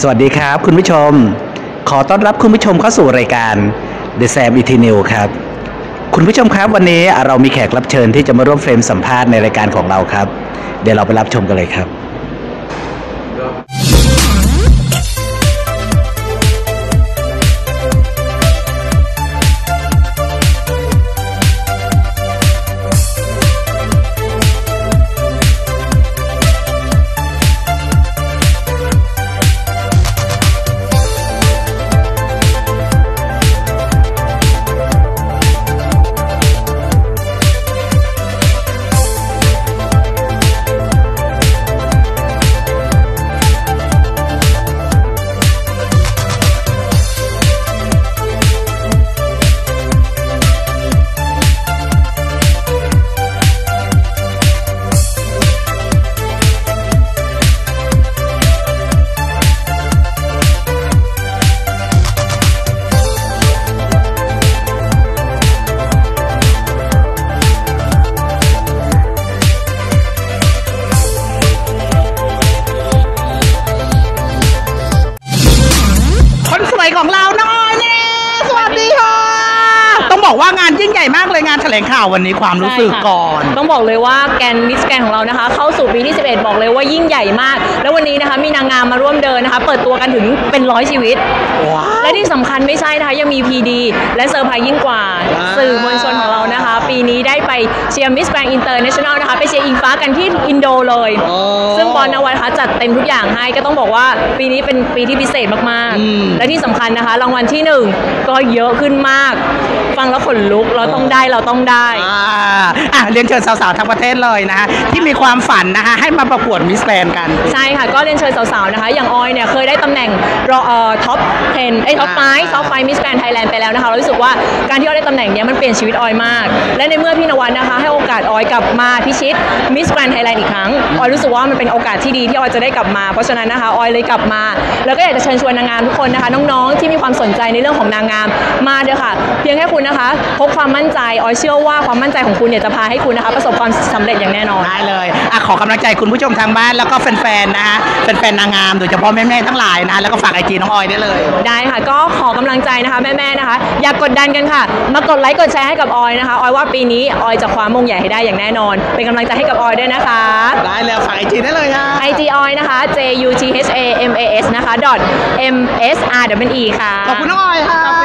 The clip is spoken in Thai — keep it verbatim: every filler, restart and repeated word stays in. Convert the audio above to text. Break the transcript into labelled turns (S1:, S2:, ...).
S1: สวัสดีครับคุณผู้ชมขอต้อนรับคุณผู้ชมเข้าสู่รายการ The Sam อี ที นิวส์ ครับคุณผู้ชมครับวันนี้เรามีแขกรับเชิญที่จะมาร่วมเฟรมสัมภาษณ์ในรายการของเราครับเดี๋ยวเราไปรับชมกันเลยครับของเราน้อยเนี่ยสวัสดีค่ะต้องบอกว่างานยิ่งใหญ่มากเลยงานแถลงข่าววันนี้ความรู้สึกก่อน
S2: ต้องบอกเลยว่าแกนมิสแกนของเรานะคะเข้าสู่ปีที่สิบเอ็ดบอกเลยว่ายิ่งใหญ่มากแล้ววันนี้นะคะมีนางงามมาร่วมเดินนะคะเปิดตัวกันถึงเป็นร้อยชีวิตและที่สำคัญไม่ใช่นะคะยังมี พี ดี และเซอร์ไพรส์ยิ่งกว่าสื่อมวลชนของเรานะคะปีนี้ได้ไปเชียร์มิสแกรนด์อินเตอร์เนชั่นแนลนะคะไปเชียร์อิงฟ้ากันที่อินโดเลยซึ่งบอลนวัตจัดเต็มทุกอย่างให้ก็ต้องบอกว่าปีนี้เป็นปีที่พิเศษมากๆและที่สำคัญนะคะรางวัลที่หนึ่งก็เยอะขึ้นมากฟังแล้วขนลุกเราต้องได้เราต้องได้
S1: อ่าเรียนเชิญสาวๆทั้งประเทศเลยนะคะที่มีความฝันนะคะให้มาประกวดมิสแกรนด์กัน
S2: ใช่ค่ะก็เรียนเชิญสาวๆนะคะอย่างออยเนี่ยเคยได้ตำแหน่งรอท็อปเทนไอ้ท็อปไฟท็อปไฟมิสแกรนด์ไทยแลนด์ไปแล้วนะคะเรารู้สึกว่าการที่ออยได้ตำแหน่งนี้มันเปลี่ยนชีวิตออยมากและในเมื่อพี่นวัดนะคะให้โอกาสออยกลับมาพิชิตมิสแกรนด์ไทยแลนด์อีกครั้งออยรู้สึกว่ามันเป็นโอกาสที่ดีที่ออยจะได้กลับมาเพราะฉะนั้นนะคะออยเลยกลับมาแล้วก็อยากจะเชิญชวนนางงามทุกคนนะคะน้องๆที่มีความสนใจในเรื่องของนางงามมาเด้อค่ะเพียงแค่คุณนะคะพกความมั่นใจออยเชื่อว่าความมั่นใจของคุณเนี่ยจะพาให้คุณนะคะประสบความสำเร็จอย่างแน่นอน
S1: ได้เลยอ่ะขอกำลังใจคุณผู้ชมทางบ้านแล้วก็แฟนๆนะคะแฟนๆนางงามโดยเฉพาะแม่ๆทั้งหลายนะแล้วก็ฝากไอจีน้องออยได้เลย
S2: ได้ค่ะก็ขอกำลังใจนะคะแม่ๆนะคะอย่ากดดันกันค่ะมากดไลค์กดแชร์ให้กับออยนะคะออยว่าปีนี้ออยจะคว้ามงใหญ่ให้ได้อย่างแน่นอนเป็นกำลังใจให้กับออยด้วยนะคะ
S1: ได้เลยฝากไอจีได้เลยค่ะ
S2: ไอจีออยนะคะ j u t h a m a s นะคะ dot m s r w e ค่ะ
S1: ขอบคุณน้องออยค่ะ